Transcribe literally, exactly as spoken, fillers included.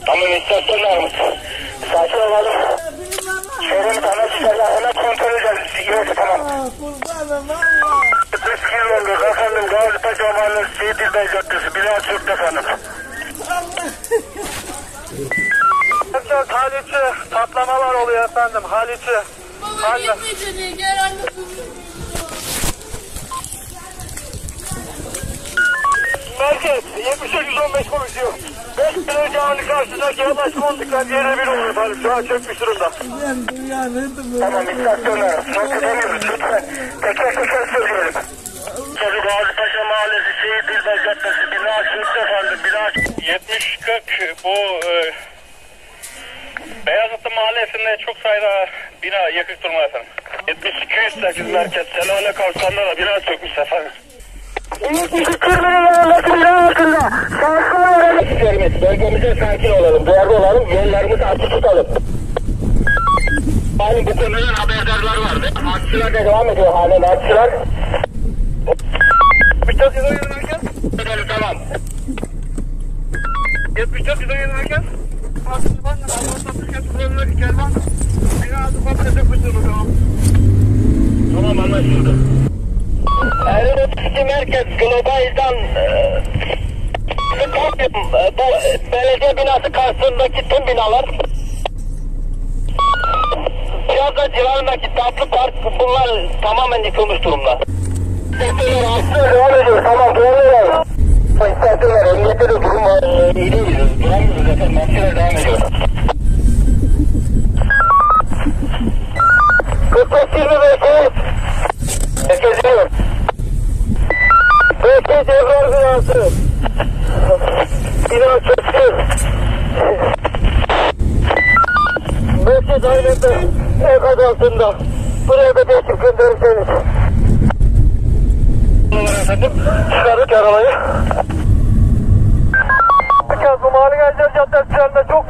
Tamam, istasyon varmış. Sakin olalım. Şehrin ana çıkacak, hemen kontrol edeceğiz. Yok, tamam. Kurbanım valla. Kız kilometre efendim, Gazipaşa Mahallesi Seyit İlbey Caddesi, bina çöktü efendim. Allah. Haliçi patlamalar oluyor efendim, Haliçi. Baba gitmeyecek, gel anne. Merkez yetmiş sekiz on beş konuşuyor. beş kilo canlı karşısındaki yavaş kontuklar yere bir olur efendim. Şu an çökmüş durumda. Ben dünyanın Tamam, istasyonlar. Çok ödemiyoruz lütfen. Teker teker söyleyelim. Çocuk Gazipaşa Mahallesi Seyit İlbey Caddesi, bina çöktü efendim. Bina yetmiş kırk bu e, Beyazıtlı Mahallesi'nde çok sayıda bina yıkık durumda efendim. yetmiş iki yüz sekiz merkez Selale Kavşağı'nda da bina çökmüş efendim. yetmiş iki Kırmızı Mahallesi bina altında. Şahslar öğrenmek istiyoruz. Bölgemize sakin olalım, duyarlı olalım, yollarımızı açık tutalım. Yani bu konudan haberdarlar vardı. Artçılar da devam ediyor halen, artçılar. yetmiş dört yüz on yedi merkez. Tamam. yetmiş dört yüz on yedi merkez. Parçalıbanla Allah'tan Türkiye Sınırları Kervan. Bina adı komple çökmüş durumda. Tamam, anlaşıldı. elli otuz iki merkez Global'dan e, bu belediye binası karşısındaki tüm binalar, biraz da civarındaki tatlı park, bunlar tamamen yıkılmış durumda. İstasyonlar devam ediyor, tamam, doğru. İstasyonlar emniyette de durum var, iyi değiliz, duramıyoruz efendim, makineler devam ediyor. kırk beş yirmi beş herkes diyor. Bekle devrar binası. Bina çöktü. Bekle dairede enkaz altında. Buraya da geçip gönderirseniz. Efendim, çıkardık arabayı. Bu Mahalle Gençler Caddesi üzerinde çok